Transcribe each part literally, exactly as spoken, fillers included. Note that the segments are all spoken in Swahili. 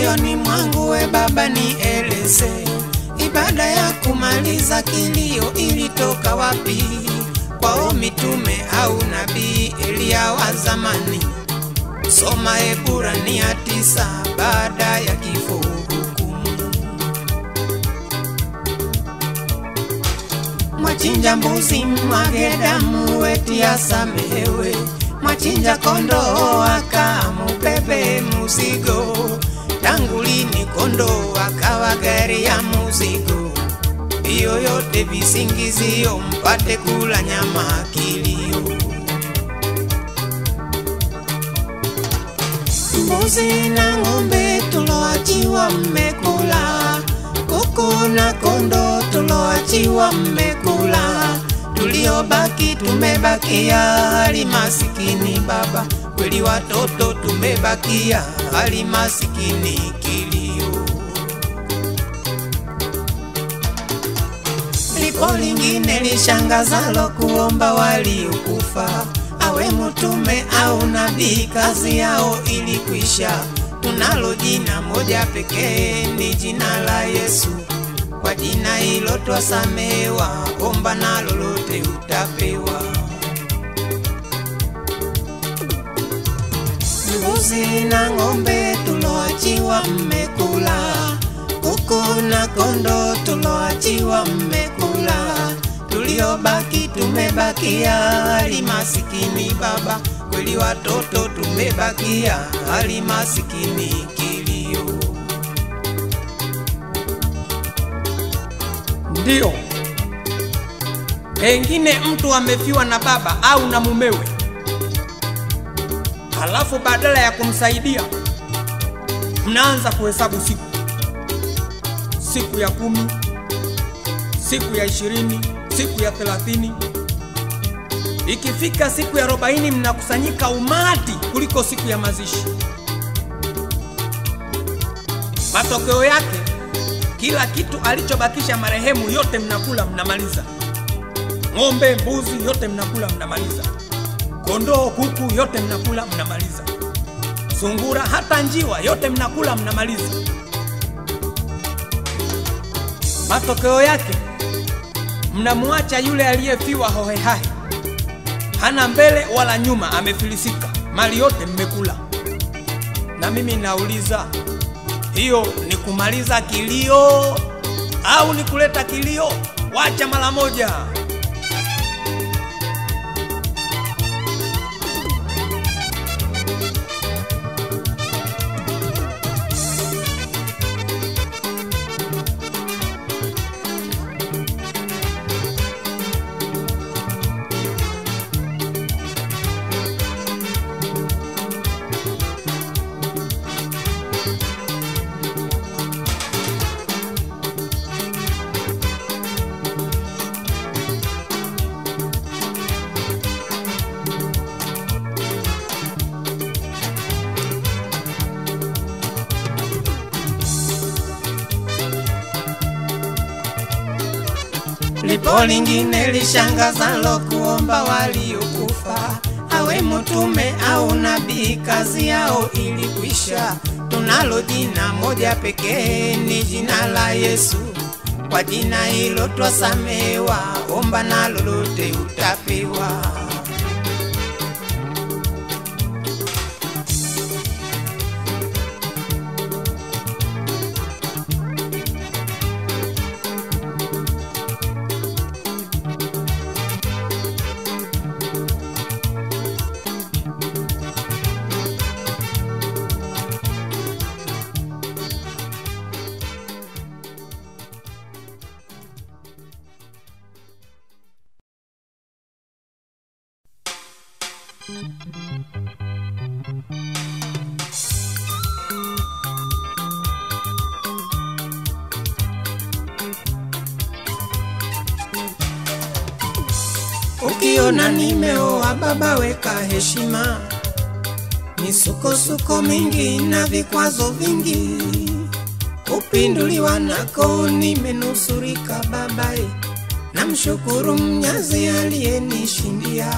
moyoni mwangu, we Baba nieleze, ibada ya kumaliza kilio ilitoka wapi? Kwao mitume au nabii Elia wa zamani? Soma Ebrania tisa, baada ya kifo hukumu. Mwachinja mbuzi mwage damu eti asamehewe, mwachinja kondoo akamubebe muzigo. Tangu lini kondoo akawa gari ya muzigo? Iyo yote visingizio mpate kula nyama kilio. Mbuzi na ng'ombe tuloachiwa mmekula, kuku na kondoo tuloachiwa mmekula. Tuliobaki tumebakia hali masikini Baba, kweli watoto tumebakia hali masikini kilio. Lipo lingine lishangazalo kuomba waliokufa, awe mtume au nabii kazi yao ilikwisha. Tunalo jina moja pekee, ni jina la Yesu. Kwa jina hilo twasamehewa, omba na lolote utapewa. Mbuzi na ng'ombe tuloachiwa mmekula, kuku na kondoo tuloachiwa mmekula. Tuliobaki tumebakia hali masikini Baba, kweli watoto tumebakia hali masikini kilio. Ndio, pengine mtu amefiwa na baba au na mumewe, halafu badala ya kumsaidia mnaanza kuhesabu siku. Siku ya kumi, siku ya ishirini, siku ya thelathini. Ikifika siku ya arobaini mnakusanyika umati kuliko siku ya mazishi. Matokeo yake, kila kitu alichobakisha marehemu yote mnakula mnamaliza. Ng'ombe, mbuzi yote mnakula mnamaliza. Kondoo, kuku yote mnakula mnamaliza. Sungura hata njiwa yote mnakula mnamaliza. Matokeo yake, mnamuacha yule aliyefiwa hohehahe, hana mbele wala nyuma, amefilisika, mali yote mmekula. Na mimi nauliza, hiyo ni kumaliza kilio au ni kuleta kilio? Wacha mara moja. Lipo lingine lishangazalo kuomba waliokufa, awe mtume au nabii kazi yao ilikwisha. Tunalo jina moja pekee, ni jina la Yesu. Kwa jina hilo twasamehewa, omba na lolote utapewa. Ukiona nimeoa Baba weka heshima, misukosuko mingi na vikwazo vingi, kupinduliwa nako nimenusurika Baba. Namshukuru Mnyazi aliyenishindia,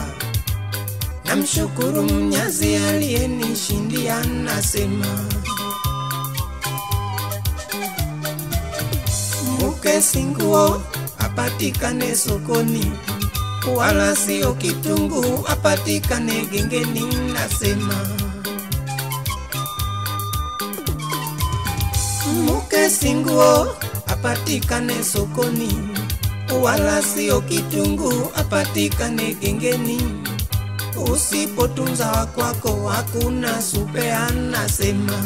namshukuru Mnyazi aliyenishindia. Nasema Muke singuo apatikane sokoni, wala sio kitungu apatikane gengeni. Nasema muke singuo apatikane sokoni, wala sio kitungu apatikane gengeni. Usipotunza wakwako hakuna supea. Nasema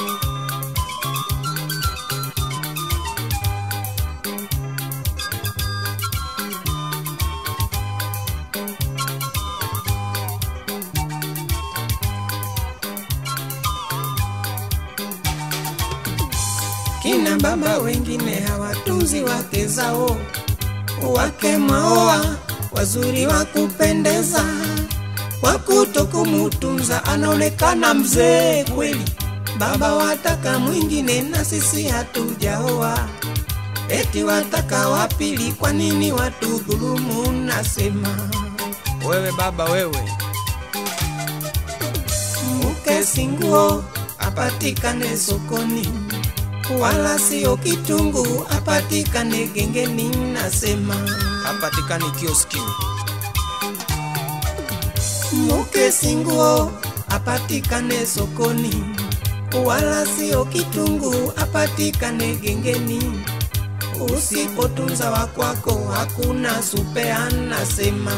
kina baba wengine hawatunzi wake zao, wake maoa wazuri wa kupendeza, kwa kutokumutunza anaonekana mzee kweli. Baba wataka mwingine na sisi hatujaoa, eti wataka wapili, kwa nini watu dhulumu? Nasema Wewe baba wewe, muke singuo apatikane sokoni, wala sio kitungu apatikane gengeni. Nasema apatikani kioski. muke singuo apatikane sokoni, wala sio kitungu apatikane gengeni. Usipotunza wakwako hakuna supea. Nasema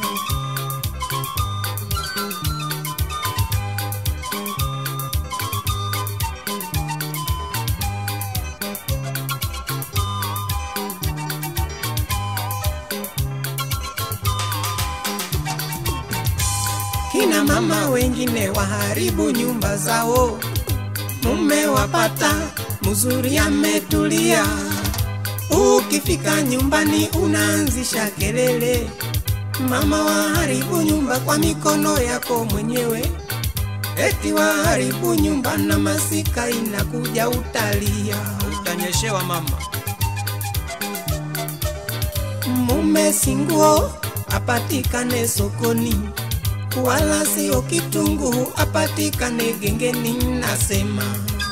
kina mama wengine waharibu nyumba zao, mume wapata mzuri ametulia, ukifika nyumbani unaanzisha kelele. Mama waharibu nyumba kwa mikono yako mwenyewe, eti waharibu nyumba na masika inakuja utalia, Utanyeshewa mama. mume singuo apatikane sokoni, wala sio kitungu apatikane gengeni. Nasema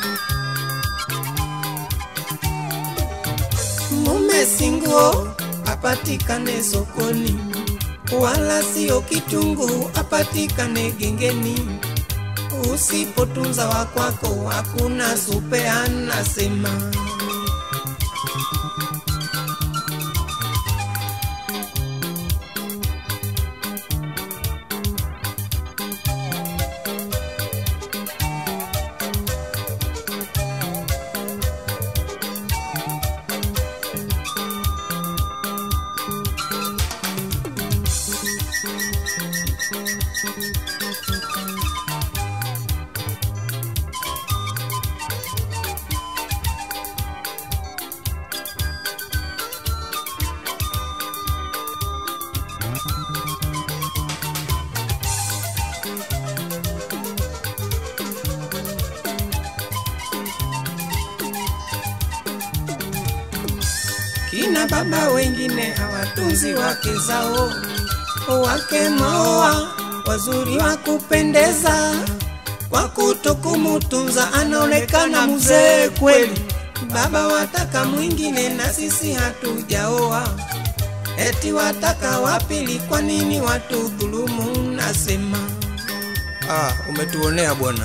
mume singuo apatikane sokoni, wala sio kitungu apatikane gengeni. Usipotunza wakwako hakuna supea. Nasema kina baba wengine hawatunzi wake zao, wake maoa wazuri wa kupendeza, kwa kutokumutunza anaonekana mzee kweli. Baba wataka mwingine na sisi hatujaoa, eti wataka wapili, kwa nini watu dhulumu? Nasema Ah, umetuonea bwana.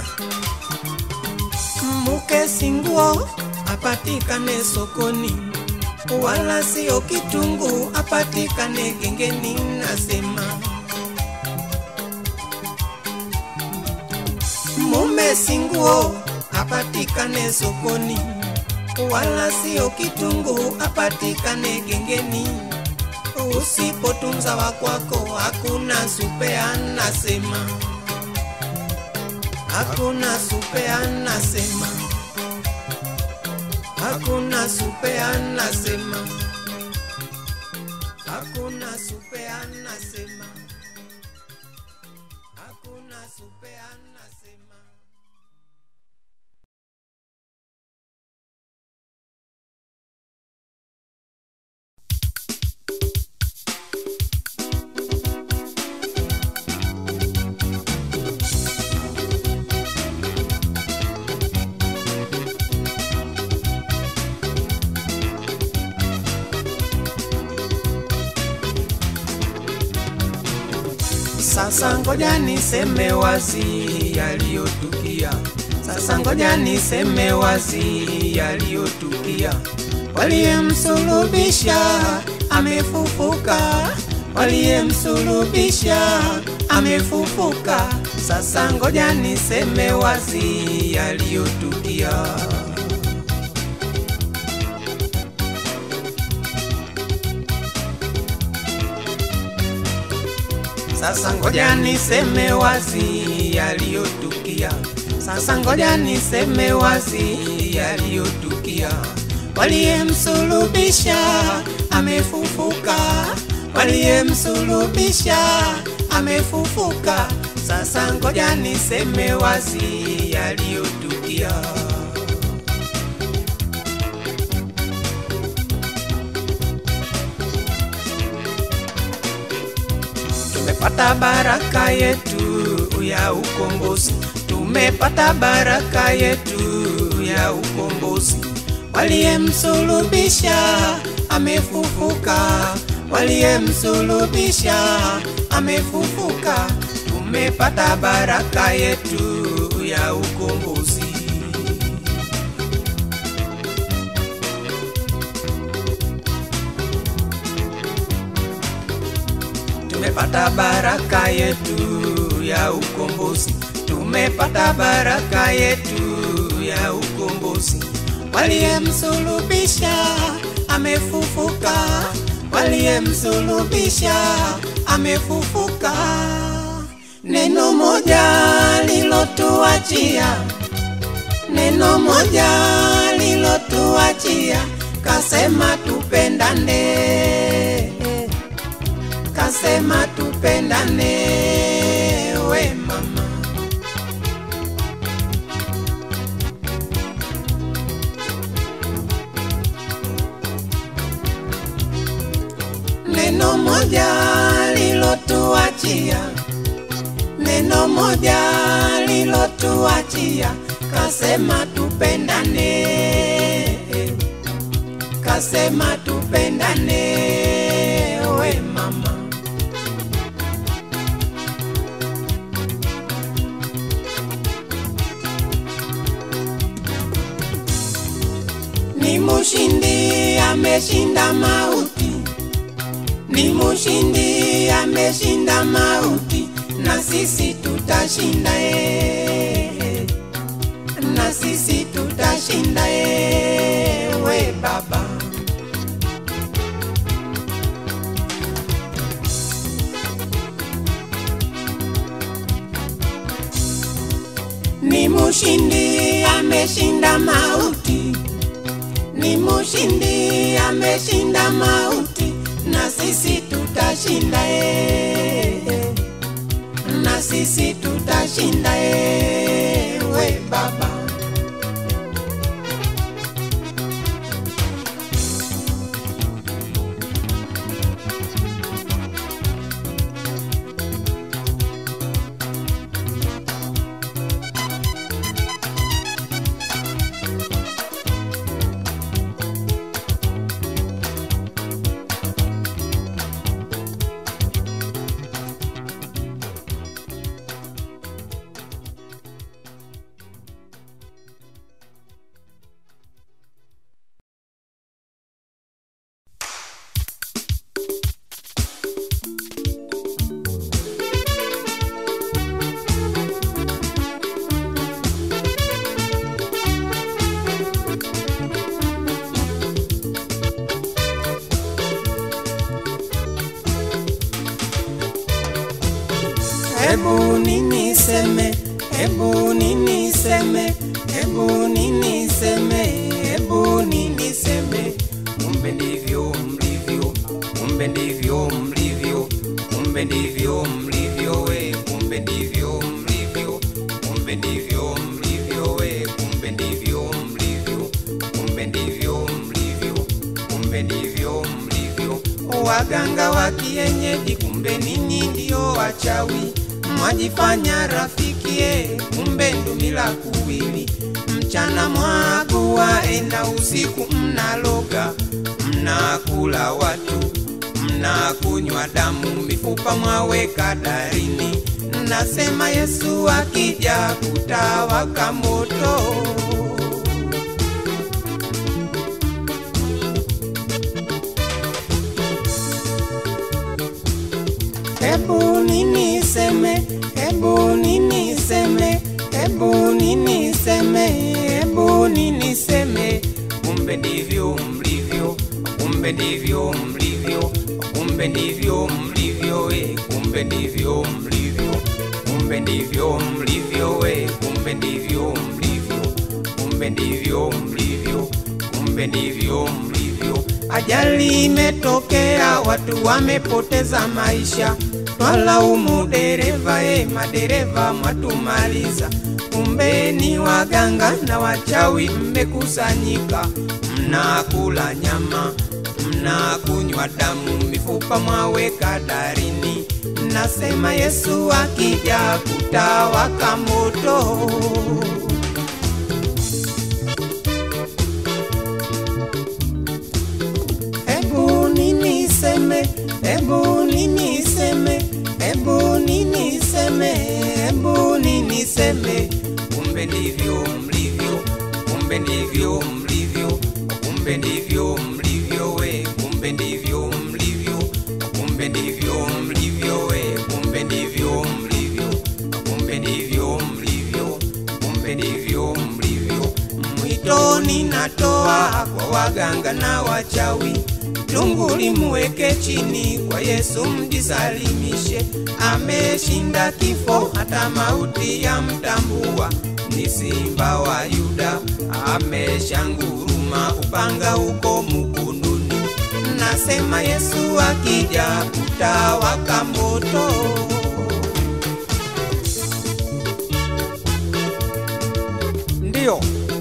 muke singuo apatikane sokoni, wala sio kitungu apatikane gengeni. Nasema mume singuo apatikane sokoni, wala sio kitungu apatikane gengeni. Usipotunza wakwako hakuna supea. Nasema hakuna supea. Nasema hakuna supea. Nasema hakuna supea. Nasema hakuna supea. Nasema Sasa ngoja niseme wazi yaliyotukia. Sasa ngoja niseme wazi yaliyotukia. Waliyemsulubisha amefufuka, waliyemsulubisha amefufuka. Sasa ngoja niseme wazi yaliyotukia. Sasa ngoja niseme wazi yaliyotukia. Sasa ngoja niseme wazi yaliyotukia. Waliyemsulubisha amefufuka, waliyemsulubisha amefufuka. Sasa ngoja niseme wazi yaliyotukia. Tumepata baraka yetu ya ukombozi, tumepata baraka yetu ya ukombozi. Waliyemsulubisha amefufuka, waliyemsulubisha amefufuka. Tumepata baraka yetu ya ukombozi. Tumepata baraka yetu ya ukombozi, tumepata baraka yetu ya ukombozi. Waliyemsulubisha amefufuka, waliyemsulubisha amefufuka. Neno moja lilotuachia, neno moja lilotuachia. Kasema tupendane, kasema tupendane we mama. Neno moja lilotuachia, neno moja lilotuachia. Kasema tupendane, kasema tupendane we mama. Ni mushindi ameshinda mauti, ni mushindi ameshinda mauti. Na sisi tutashinda eh, na sisi tutashinda eh, we baba. Ni mushindi ameshinda mauti, ni mushindi ameshinda mauti. Na sisi tutashinda eh, na sisi tutashinda eh, we baba. Ebu nini seme, ebu nini seme, ebu nini seme, ebu nini seme. Kumbe ndivyo mlivyo, kumbe ndivyo mlivyo, kumbe ndivyo mlivyo we, kumbe ndivyo mlivyo, kumbe ndivyo mlivyo we, kumbe ndivyo mlivyo, kumbe ndivyo mlivyo, kumbe ndivyo mlivyo. Waganga wa kienyeji, kumbe ninyi ndio wachawi. Mwajifanya rafiki ye, kumbe ndumila kuwili. Mchana mwagua ena, usiku mnaloga, mnakula watu, mnakunywa damu, mifupa mwaweka darini. Nasema Yesu akija kutawaka moto. Hebu nini seme, hebu nini seme, hebu nini seme, hebu nini seme. Kumbe ndivyo mlivyo, kumbe ndivyo mlivyo, kumbe ndivyo mlivyo, eh, kumbe ndivyo mlivyo, kumbe ndivyo mlivyo, eh, kumbe ndivyo mlivyo, kumbe ndivyo mlivyo, kumbe ndivyo mlivyo. Ajali imetokea, watu wamepoteza maisha. Twalaumu dereva, eh, madereva mwatumaliza. Kumbe ni waganga na wachawi mmekusanyika. Mnakula nyama, mnakunywa damu, mifupa mwaweka darini. Nasema Yesu akija kutawaka moto. Hebu nini seme, hebu nini seme, hebu nini seme, hebu nini seme. Kumbe ndivyo mlivyo, kumbe ndivyo mlivyo, kumbe ndivyo mlivyo, we, kumbe ndivyo mlivyo, kumbe ndivyo mlivyo, we, kumbe ndivyo mlivyo, kumbe ndivyo mlivyo, kumbe ndivyo mlivyo. Mwito ninatoa kwa waganga na wachawi, tunguli muweke chini, kwa Yesu mjisalimishe. Ameshinda kifo, hata mauti ya mtambua. Ni simba wa Yuda, ameshanguruma, upanga uko mkononi. Nasema Yesu akija kutawaka moto. Ndio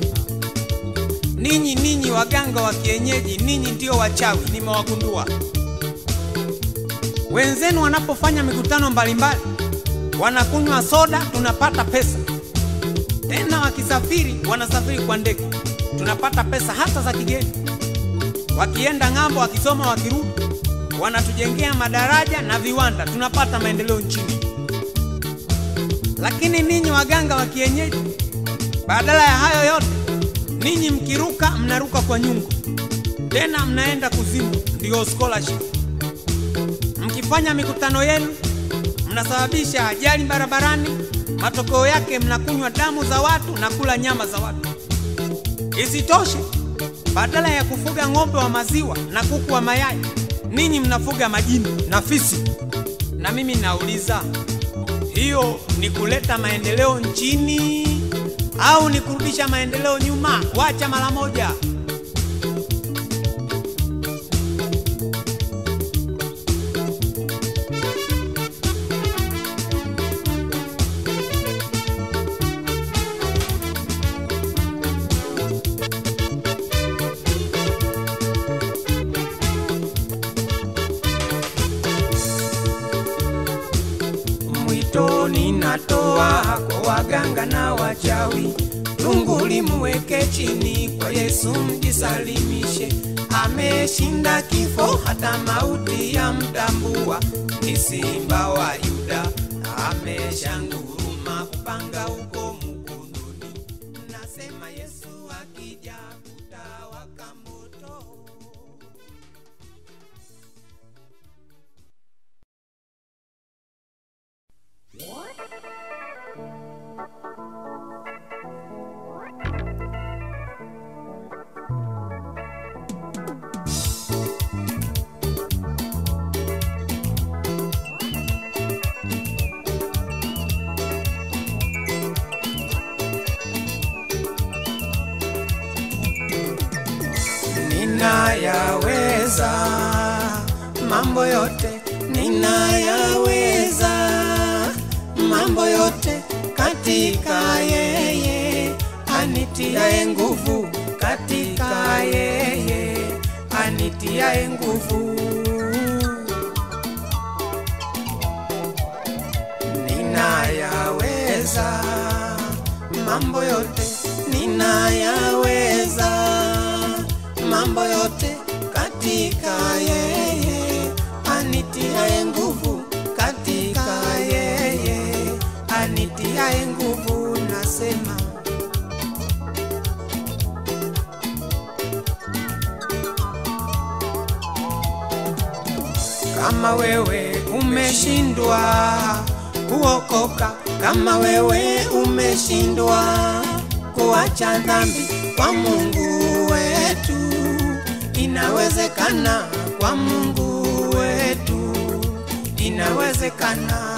ninyi ninyi waganga wa kienyeji, ninyi ndio wachawi, nimewagundua. Wenzenu wanapofanya mikutano mbalimbali, wanakunywa soda, tunapata pesa. Tena wakisafiri, wanasafiri kwa ndege, tunapata pesa hata za kigeni. Wakienda ng'ambo, wakisoma, wakirudi, wanatujengea madaraja na viwanda, tunapata maendeleo nchini. Lakini ninyi waganga wa kienyeji, badala ya hayo yote, ninyi mkiruka, mnaruka kwa nyungu, tena mnaenda kuzimu, ndio scholarship. Mkifanya mikutano yenu, mnasababisha ajali barabarani, matokeo yake mnakunywa damu za watu na kula nyama za watu. Isitoshe, badala ya kufuga ng'ombe wa maziwa na kuku wa mayai, ninyi mnafuga majini na fisi. Na mimi nauliza, hiyo ni kuleta maendeleo nchini au ni kurudisha maendeleo nyuma? Wacha mara moja. Mwito ninatoa kwa waganga na wachawi, tunguli muweke chini, kwa Yesu mjisalimishe. Ameshinda kifo, hata mauti ya mtambua. Ni simba wa Yuda, ameshanguruma, upanga uko mkononi. Nasema Yesu akija kutawaka moto. Ninayaweza mambo yote, ninayaweza mambo yote katika yeye anitiaye nguvu, katika yeye anitiaye nguvu. Ninayaweza mambo yote, ninayaweza mambo yote katika yeye nitiaye nguvu katika yeye anitiaye nguvu, nasema kama wewe umeshindwa kuokoka, kama wewe umeshindwa kuacha dhambi, kwa Mungu wetu inawezekana, kwa Mungu wetu inawezekana.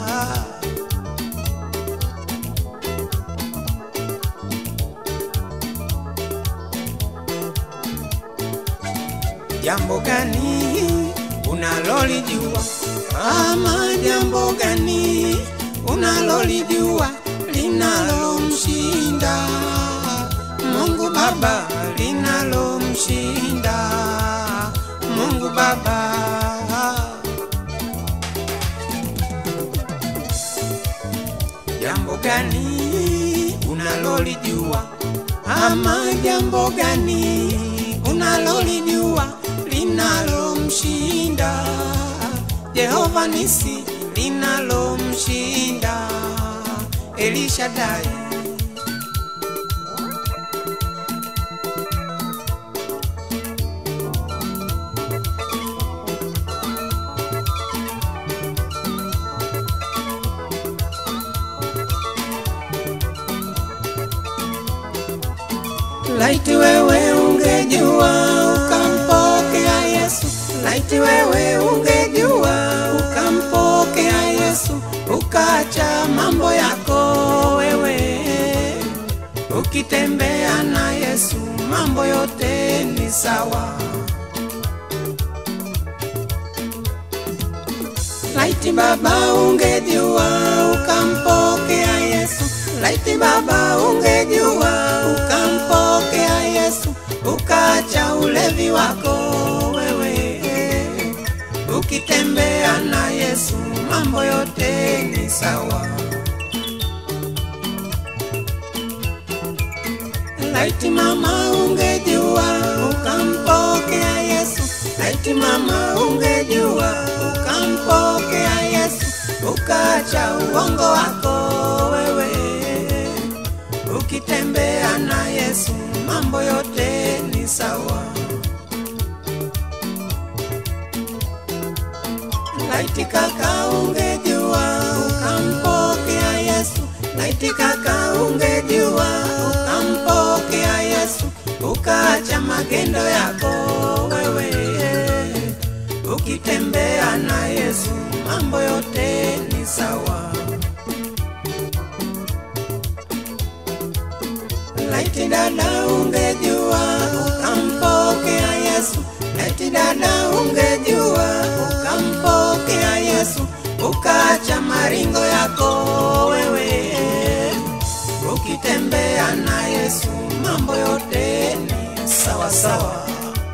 Jambo gani unalolijua, ama jambo gani unalolijua linalomshinda Mungu Baba, linalomshinda Mungu Baba? Jambo gani unalolijua, ama jambo gani unalolijua linalomshinda Jehova Nisi, linalomshinda Elishadai? Laiti wewe ungejua ukampokea Yesu, laiti wewe ungejua ukampokea Yesu, ukaacha mambo yako wewe, ukitembea na Yesu mambo yote ni sawa. Laiti Baba ungejua ukampokea Yesu, laiti Baba ungejua ukampokea Yesu, ukaacha ulevi wako wewe, ukitembea na Yesu mambo yote ni sawa. Laiti mama ungejua ukampokea Yesu, laiti mama ungejua ukampokea Yesu, ukaacha uongo wako wewe, ukitembea na Yesu mambo yote ni sawa. Laiti kaka ungejua ukampokea Yesu, laiti kaka ungejua ukampokea Yesu, ukaacha magendo yako wewe, ukitembea na Yesu mambo yote ni sawa. Laiti dada ungejua ukampokea Yesu, laiti dada ungejua ukampokea Yesu, ukaacha maringo yako wewe, ukitembea na Yesu mambo yote ni sawa sawa.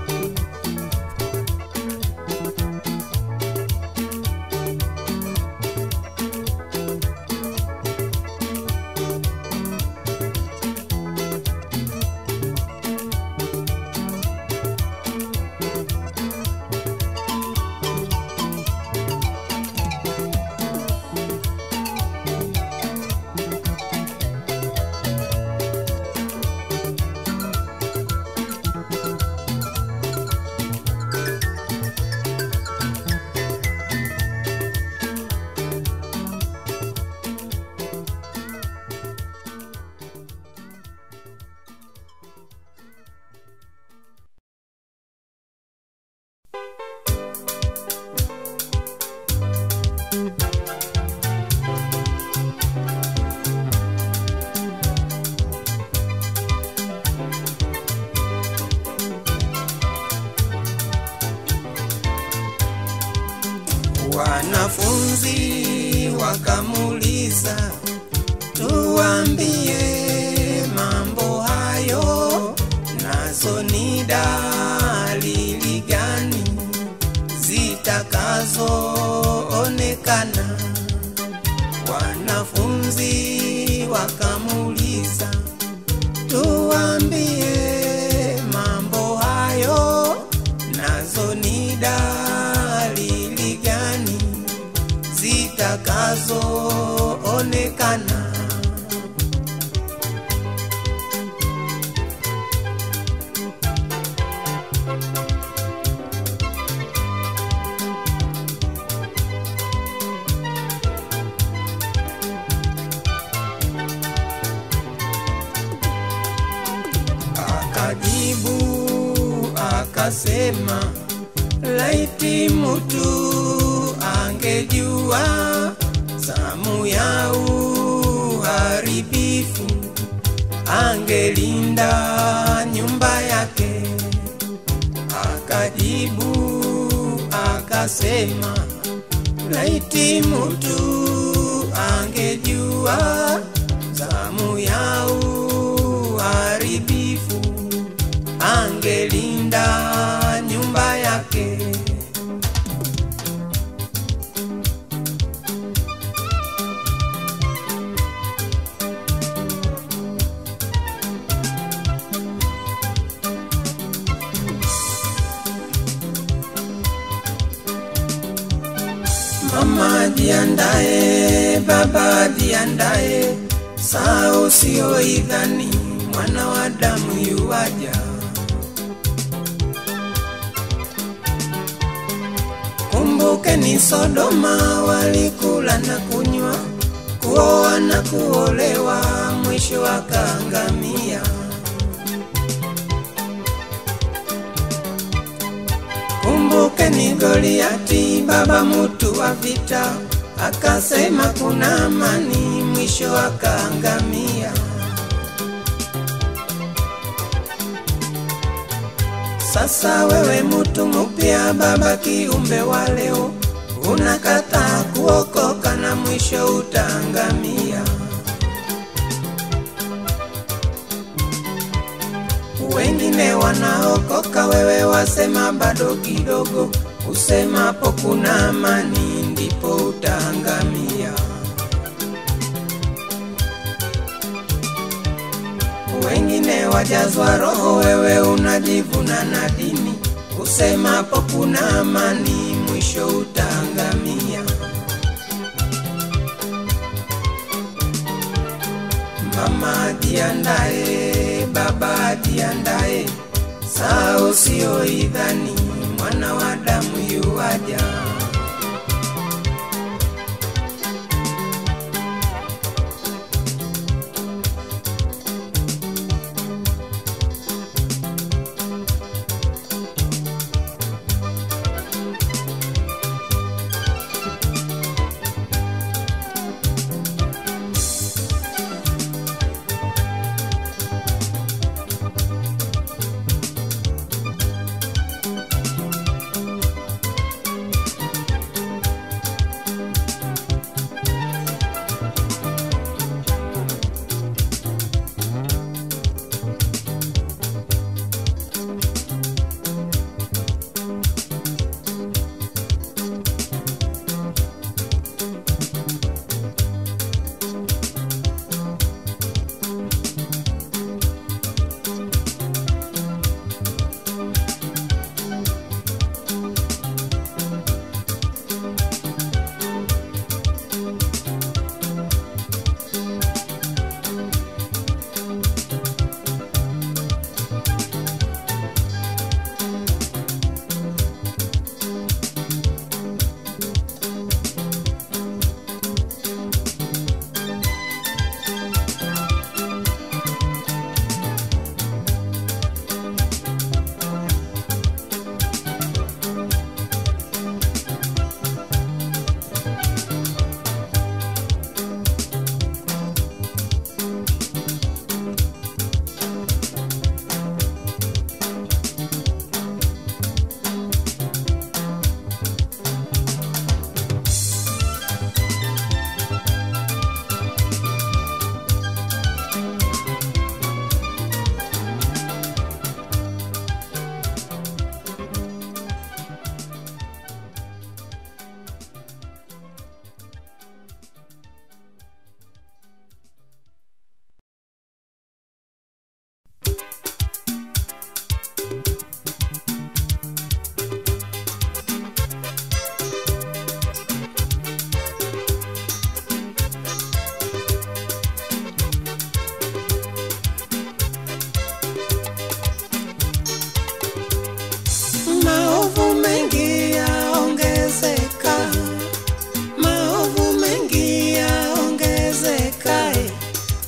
Wanafunzi wakamuuliza, tuambie mambo hayo, nazo ni dalili gani zitakazoonekana? Wanafunzi wakamuuliza, tuambie mambo hayo, nazo ni dalili gani zinazoonekana. Akajibu akasema, laiti mutu angejua zamu ya uharibifu, angelinda nyumba yake. Akajibu akasema, laiti mutu angejua zamu ya uharibifu, angelinda nyumba yake. Mama jiandae, baba jiandae, saa usioidhani mwana wa damu yuaja. Kumbukeni Sodoma, walikula na kunywa, kuoa na kuolewa, mwisho wakaangamia. Kumbukeni Goliati, baba mutu wa vita, akasema kuna amani, mwisho akaangamia. Sasa wewe mutu mpya, baba kiumbe wa leo, unakataa kuokoka na mwisho utaangamia. Wengine wanaokoka, wewe wasema bado kidogo, usemapo kuna amani ndipo utaangamia. Wengine wajazwa roho, wewe unajivuna na dini, usemapo kuna amani mwisho utaangamia. Mama jiandae, baba jiandae, saa usioidhani mwana wa damu yuaja.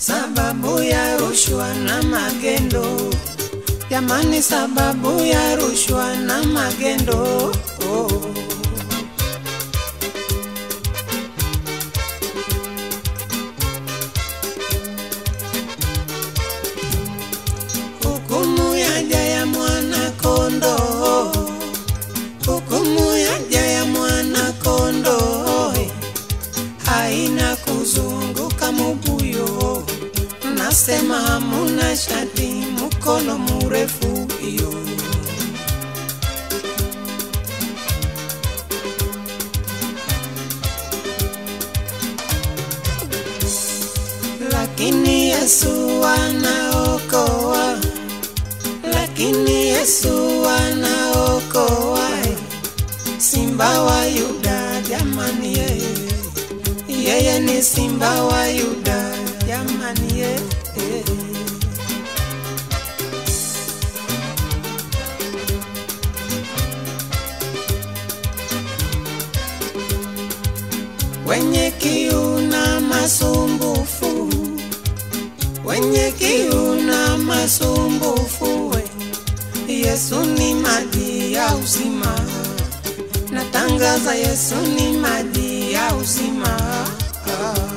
sababu ya rushwa na magendo. Jamani, sababu ya rushwa na magendo. Oh. Hukumu yaja ya mwana kondoo, hukumu yaja ya mwana kondoo, haina kuzunguka mubuyo. Nasema hamuna shati mkono murefu iyo. Lakini Yesu anaokoa, lakini Yesu anaokoa, Simba wa Yuda jamani, yeye yeye ni Simba wa Yuda jamani, yeye wenye kiu na masumbufu, wenye kiu na masumbufu, Yesu ni maji ya uzima. Natangaza Yesu ni maji ya uzima. Ah.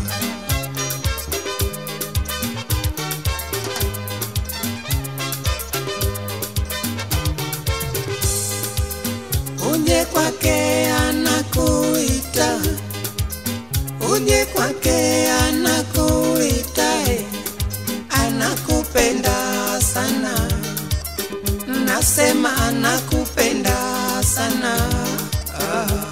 Uje kwake anakuita, uje kwake anakuita, anakupenda sana. Nasema anakupenda sana. Ah.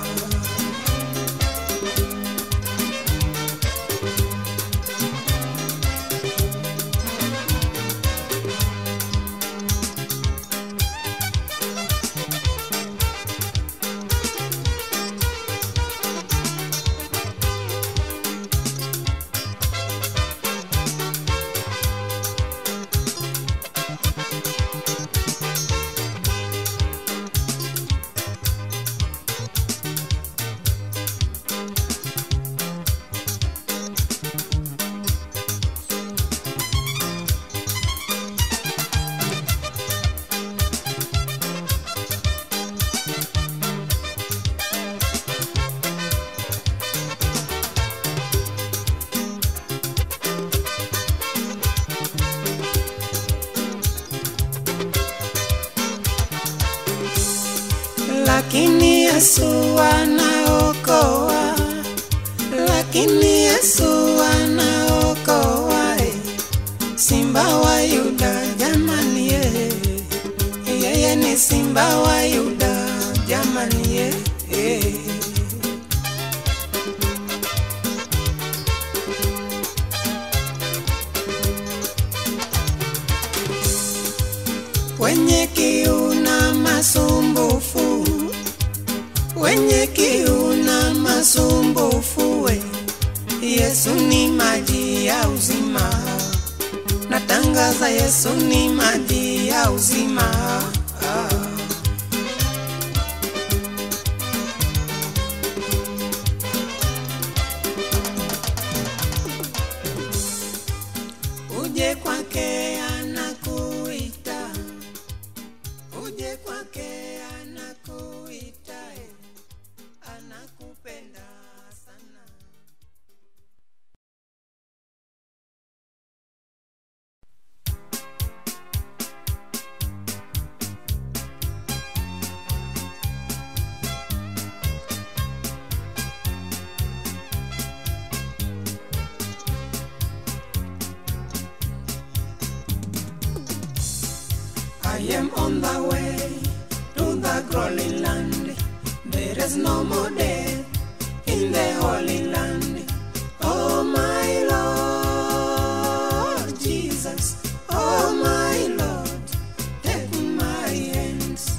Lakini Yesu anaokoa, lakini Yesu anaokoa, Simba wa Yuda jamani, yeye yeye ni Simba wa Yuda jamani, yeye wenye kiu na masumbufu, wenye kiu na masumbufu, we Yesu ni maji ya uzima. Natangaza Yesu ni maji ya uzima. Ah. Uje kwake anakuita, uje kwake anakuita, anakupenda sana. I am on the way to the growing land. There is no more death in the holy land. Oh my Lord Jesus, oh my Lord, take my hands.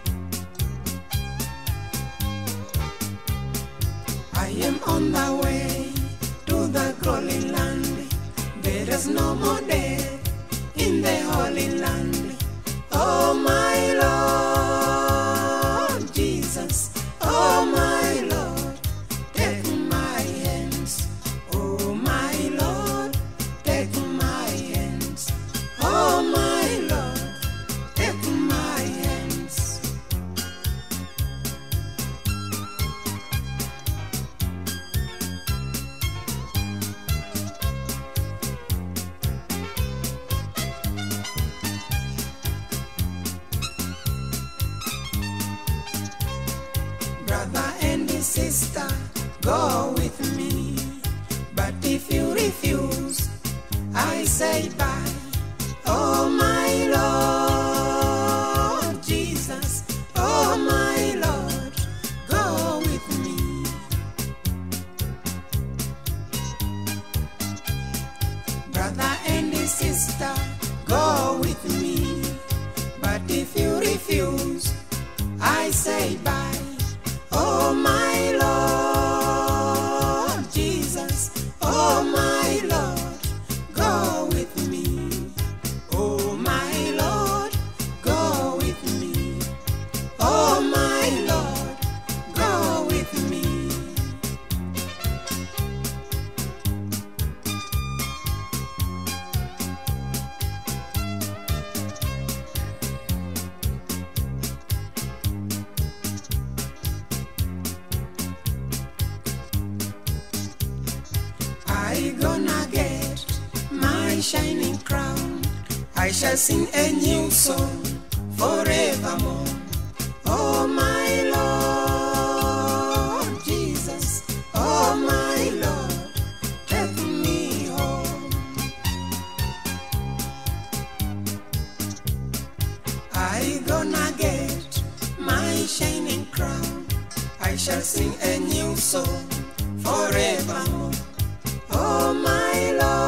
I am on the way to the growing land. There is no more death in the holy land. Oh my Lord Jesus, oh my Lord, take my hands. Oh my Lord, take sister, go with me. But if you refuse, I say bye. Oh my Lord Jesus, oh my Lord, go with me. Brother and sister, go with me. But if you refuse, I say bye. Oh my Lord Jesus, oh my Lord, go with me. Oh my Lord, go with me. Oh my Lord, go with me. I gonna get my shining crown. I shall sing a new song forevermore. Oh my Lord Jesus, oh my Lord, take me home. I gonna get my shining crown. I shall sing a new song forevermore. Oh my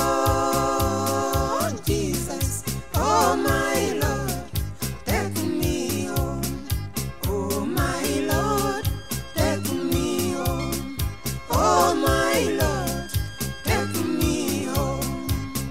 Lord Jesus, oh my Lord, take me home. Oh my Lord, take me home. Oh my Lord, take me home.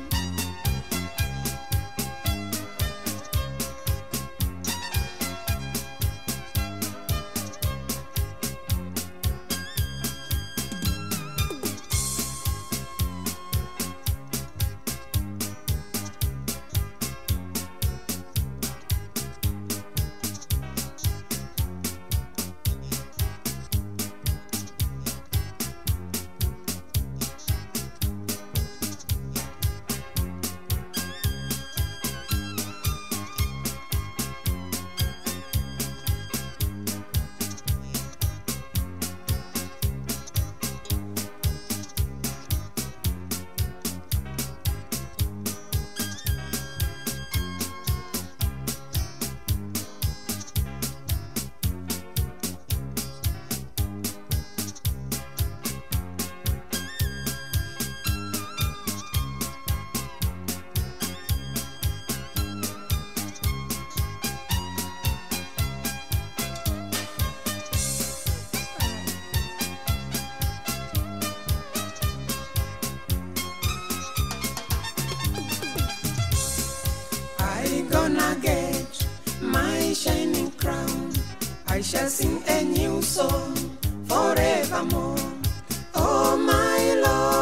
I gonna get my shining crown. I shall sing a new song forevermore. Oh my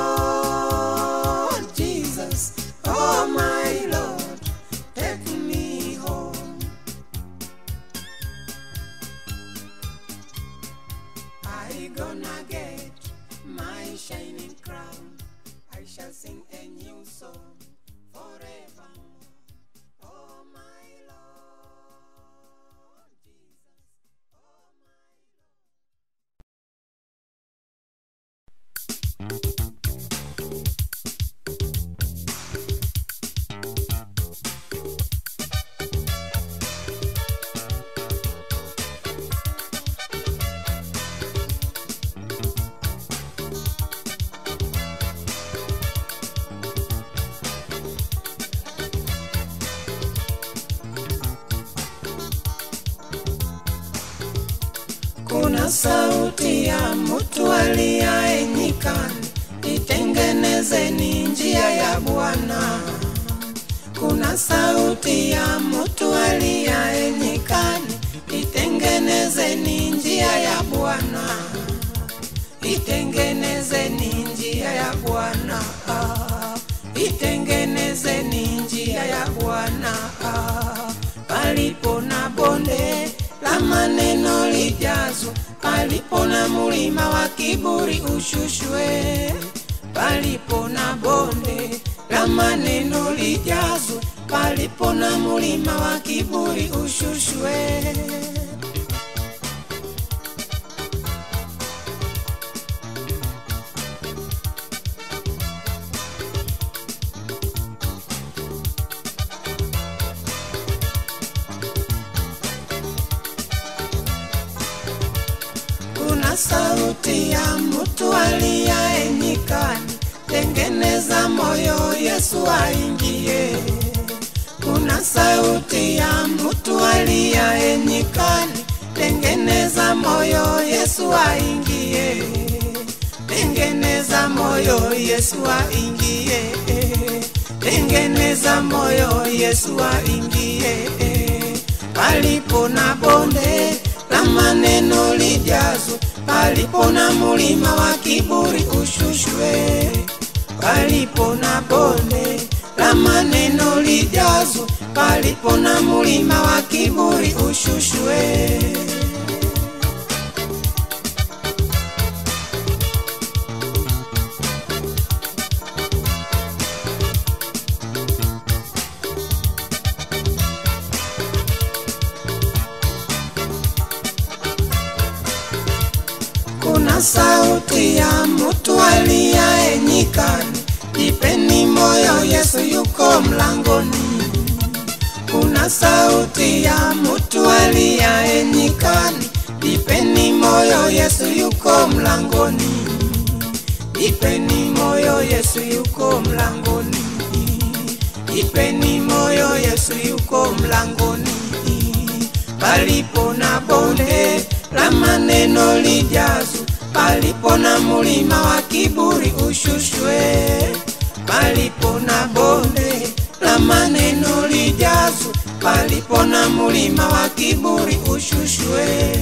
Lord Jesus, oh my Lord, take me home. I gonna get my shining crown. I shall sing a new song forevermore. Oh my Lord Jesus, oh my Kuna sauti ya mtu aliye nyikani, itengenezeni njia ya Bwana. Kuna sauti ya mtu aliye nyikani, itengenezeni njia ya Bwana. Itengenezeni njia ya Bwana. Itengenezeni njia ya Bwana. Palipo na bonde la maneno lijazwe, palipo na mulima wa kiburi ushushwe. Palipo na bonde la maneno lijazwe, palipo na mulima wa kiburi ushushwe. Kuna sauti ya mtu aliye nyikani, tengeneza moyo Yesu aingie. Kuna sauti ya mtu aliye nyikani, tengeneza moyo Yesu aingie. Tengeneza moyo Yesu aingie. Tengeneza moyo Yesu aingie. Palipo na bonde la maneno lijazwe, palipo na mulima wa kiburi ushushwe. Palipo na bonde la maneno lijazwe, palipo na mulima wa kiburi ushushwe. Kuna sauti ya mtu aliye nyikani, jipeni moyo Yesu yuko mlangoni. Kuna sauti ya mtu aliye nyikani, jipeni moyo Yesu yuko mlangoni. Jipeni moyo Yesu yuko mlangoni. Jipeni moyo Yesu yuko mlangoni. Palipo na bonde la maneno lijazwe, palipo na mulima wa kiburi ushushwe. Palipo na bonde la maneno lijazwe, palipo na mulima wa kiburi ushushwe.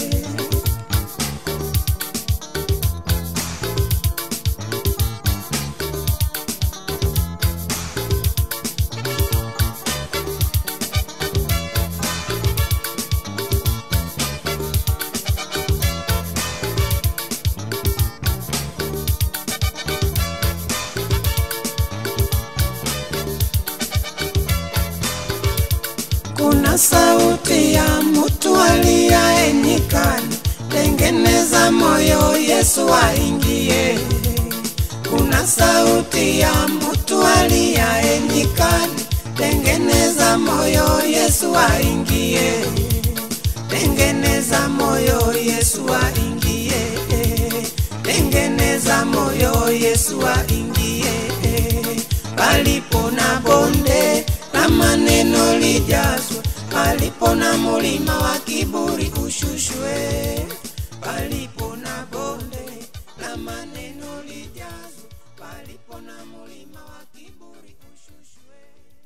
Kuna sauti ya mtu aliye nyikani, tengeneza moyo Yesu aingie. Kuna sauti ya mtu aliye nyikani, tengeneza moyo Yesu aingie. Tengeneza moyo Yesu aingie. Tengeneza moyo Yesu aingie. Palipo na bonde la maneno lijazwe, palipo na mulima wa kiburi ushushwe. Palipo na bonde la maneno lijazwe, palipo na mulima wa kiburi ushushwe.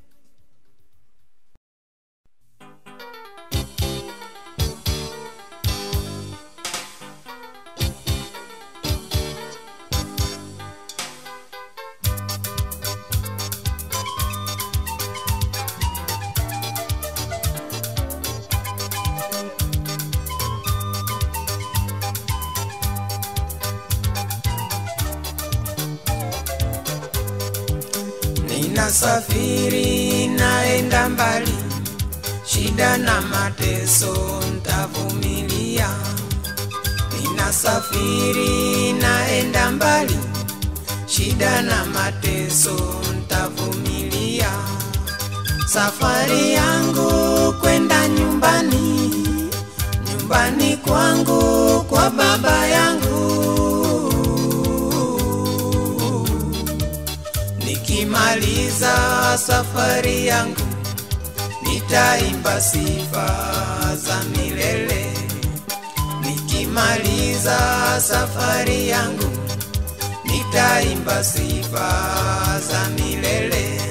Ninasafiri naenda mbali, shida na mateso nitavumilia. Ninasafiri naenda mbali, shida na mateso nitavumilia. Safari yangu kwenda nyumbani, nyumbani kwangu kwa baba yangu. Nikimaliza safari yangu, nitaimba sifa za milele. Nikimaliza safari yangu, nitaimba sifa za milele.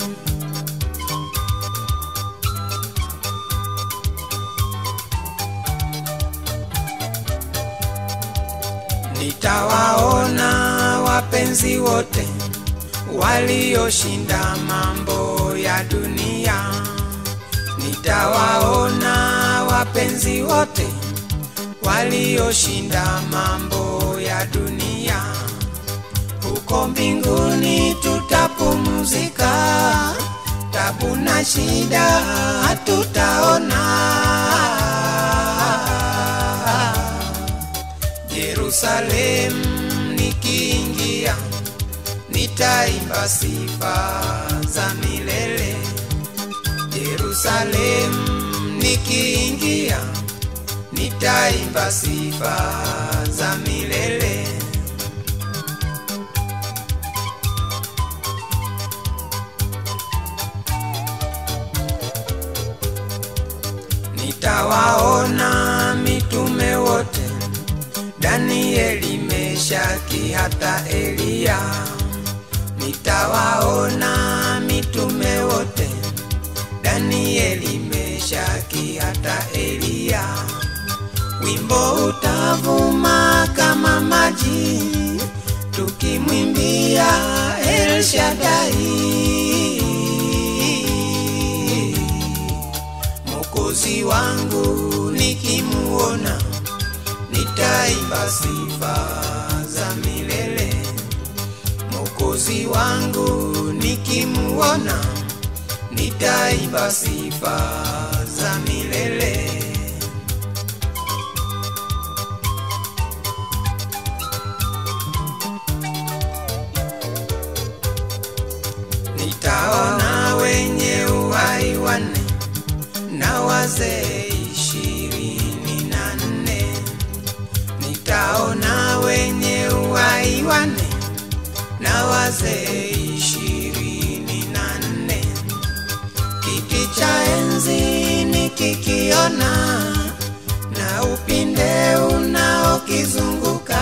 Nitawaona wapenzi wote walioshinda mambo ya dunia. Nitawaona wapenzi wote walioshinda mambo ya dunia. Huko mbinguni tutapumzika, tabu na shida hatutaona. Yerusalem nikiingia, nitaimba sifa za milele. Yerusalem nikiingia, nitaimba sifa za milele. Nitawaona mitume wote, Danieli, Meshaki hata Elia. Nitawaona mitume wote, Danieli, Meshaki hata Elia. Wimbo utavuma kama maji, tukimwimbia El Shaddai. Mwokozi wangu nikimuona, nitaimba sifa za milele. Mwokozi wangu nikimuona, nitaimba sifa za milele. Nitaona wenye uhai wane na wazee ishirini na nne. Nitaona wenye uhai wane na wazee ishirini na nne. Kiti cha enzi nikikiona na upinde unaokizunguka.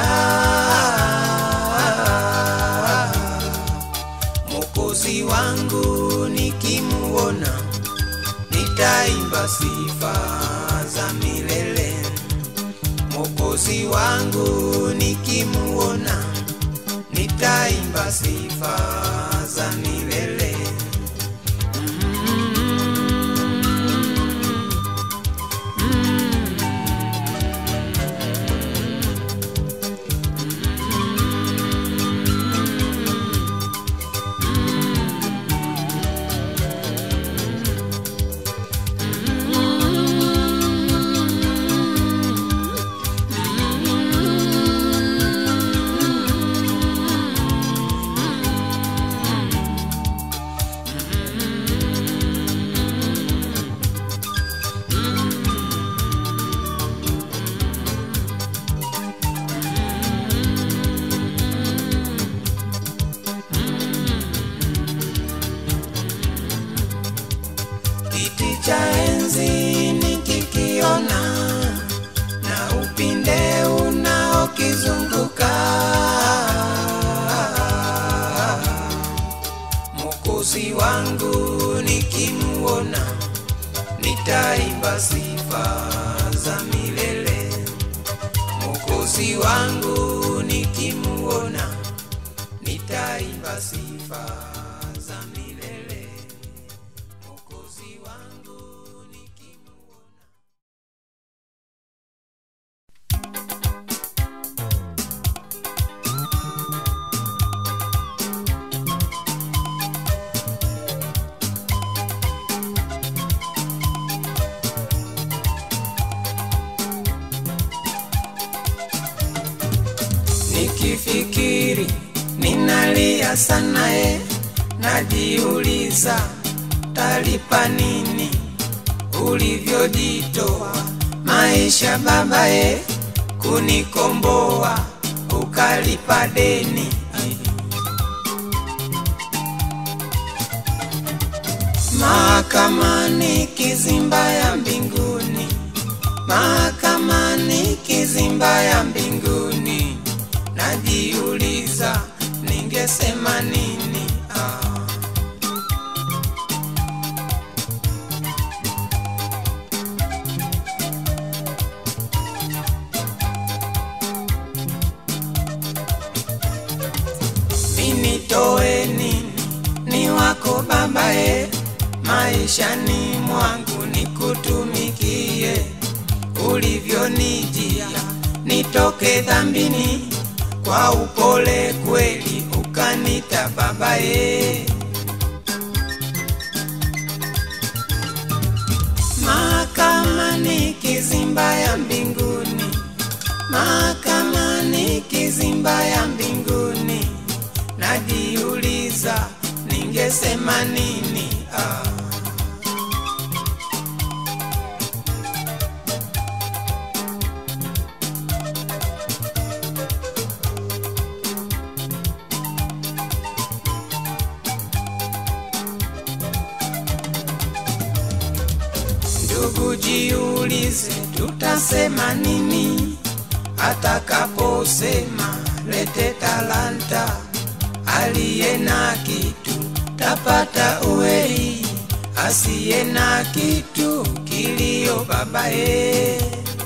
Mwokozi wangu nikimuona, nitaimba sifa za milele. Mwokozi wangu nikimuona, nitaimba sifa za milele. Kiti cha enzi nikikiona na upinde unaokizunguka. Mwokozi wangu nikimuona, nitaimba sifa za milele. Mwokozi wangu nikimuona, nitaimba sifa za milele. Mwokozi wangu nikimuona. Nikifikiri ninalia sana e, najiuliza talipa nini ulivyojitoa maisha baba e, kunikomboa ukalipa deni. Mahakamani kizimba ya mbinguni, mahakamani kizimba ya mbinguni, najiuliza ningesema nini? Ah. Minitoe nini ni wako baba e, maishani mwangu nikutumikie. Ulivyonijia nitoke dhambini, kwa upole kweli ukanita baba e. Mahakamani kizimba ya mbinguni, mahakamani kizimba ya mbinguni, najiuliza ningesema nini? Ah. Ndugu, jiulize tutasema nini atakaposema lete talanta. Aliye na kitu tapata uweri, asiye na kitu kilio babae.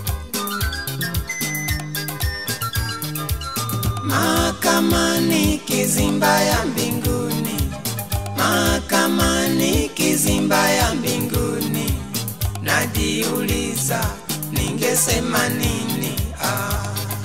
Mahakamani kizimba ya mbinguni, mahakamani kizimba ya mbinguni. Najiuliza ningesema nini ah.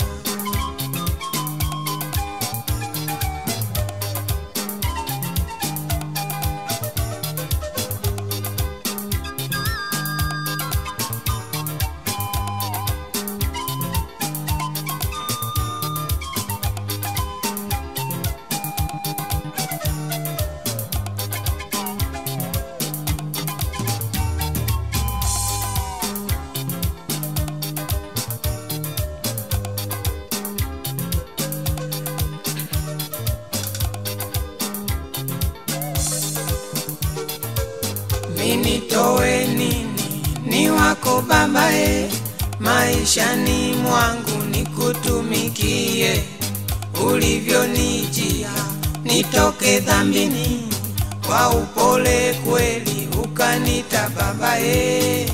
Nitoe nini ni wako babae, maishani mwangu nikutumikie. Ulivyonijia nitoke dhambini, kwa upole kweli ukanita babae.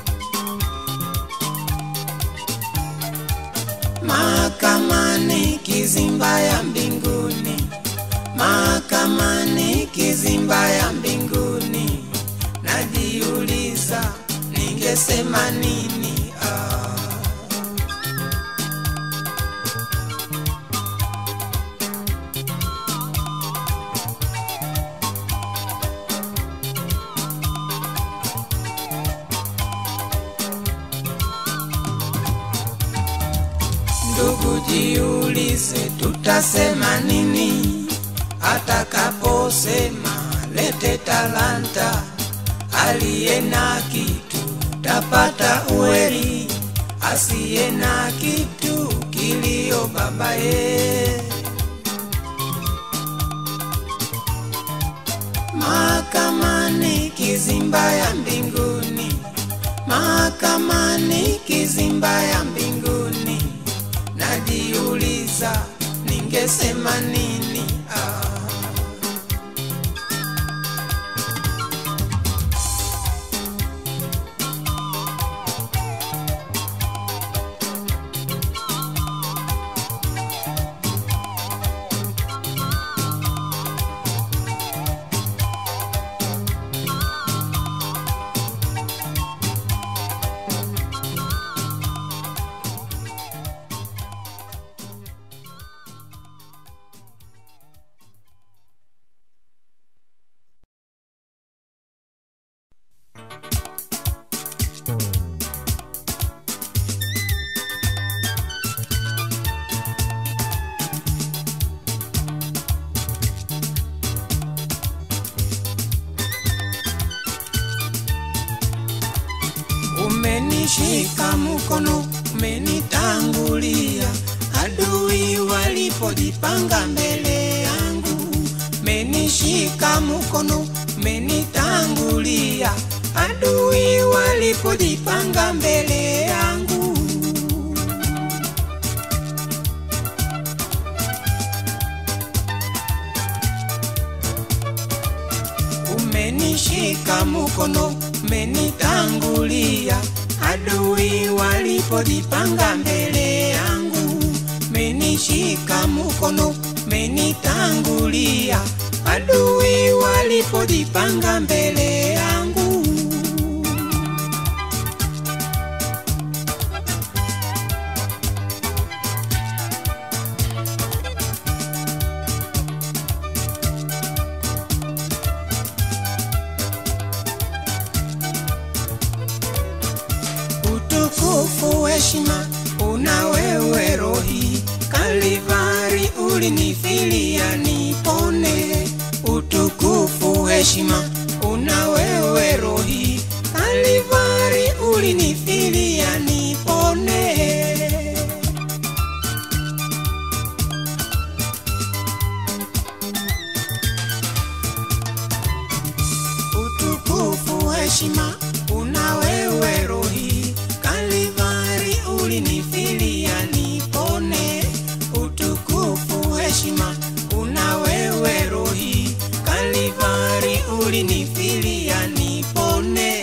Mahakamani kizimba ya mbinguni, mahakamani kizimba ya mbinguni. Najiuliza ningesema nini ah. Ndugu, jiulize tutasema nini atakaposema lete talanta. Aliye na kitu tapata uweri, asiye na kitu kilio babae. Mahakamani kizimba ya mbinguni, mahakamani kizimba ya mbinguni. Najiuliza ningesema nini ah. Umenishika mkono, umenitangulia, adui walipojipanga mbele yangu. Umenishika mkono, umenitangulia, adui walipojipanga mbele yangu. Umenishika mkono, umenitangulia, adui walipojipanga mbele yangu. Umenishika mkono, umenitangulia, adui walipojipanga mbele yangu. Utukufu, heshima una wewe Rohi, Kalivari ulinifilia nipone. Utukufu, heshima una wewe Rohi, Kalivari ulinifilia nipone. Utukufu, heshima una wewe ulinifilia nipone.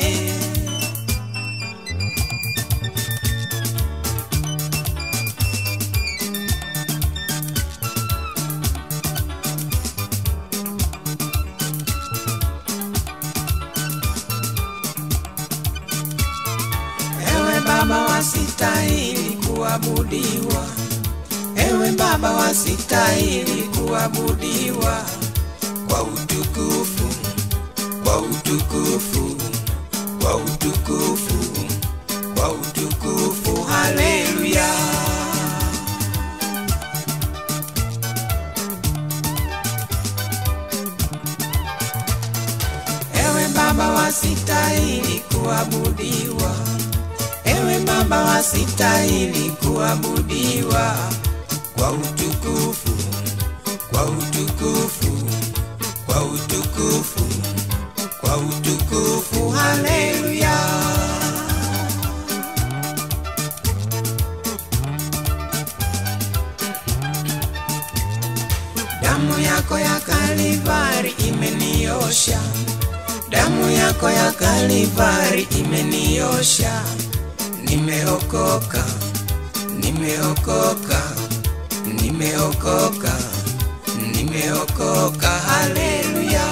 Ewe Baba wasitahili kuabudiwa, ewe Baba wasitahili kuabudiwa, kwa utukufu, kwa utukufu, kwa utukufu, kwa utukufu, haleluya. Ewe Baba wasitahili kuabudiwa, ewe Baba wasitahili kuabudiwa, kwa utukufu, kwa utukufu, kwa utukufu, kwa utukufu, haleluya. Damu yako ya Kalivari imeniosha, damu yako ya Kalivari imeniosha. Nimeokoka, nimeokoka, nimeokoka, nimeokoka, haleluya.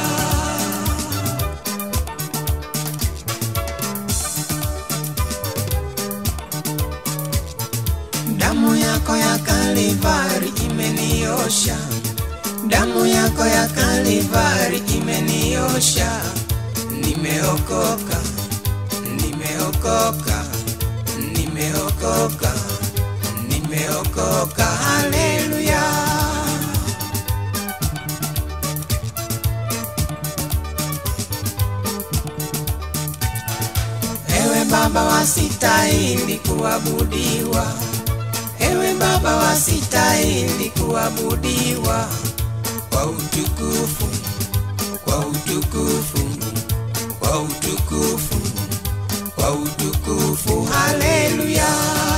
Damu yako ya Kalivari imeniosha, damu yako ya Kalivari imeniosha. Nimeokoka, nimeokoka, nimeokoka, nimeokoka, haleluya. Ewe Baba wasitahili kuabudiwa, ewe Baba wasitahili kuabudiwa, kwa utukufu, kwa utukufu, kwa utukufu, kwa utukufu, haleluya.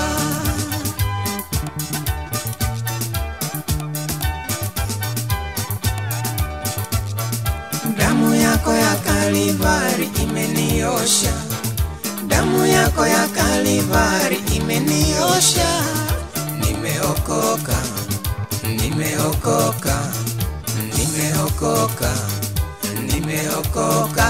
Damu yako ya Kalivari imeniosha, damu yako ya Kalivari imeniosha. Nimeokoka, nimeokoka, nimeokoka, nimeokoka,